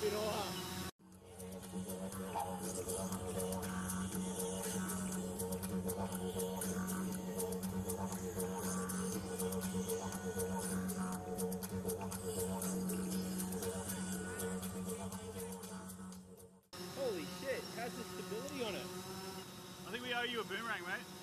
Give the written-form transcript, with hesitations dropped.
kinuha. Holy shit, it has the stability on it. I think we owe you a boomerang, mate.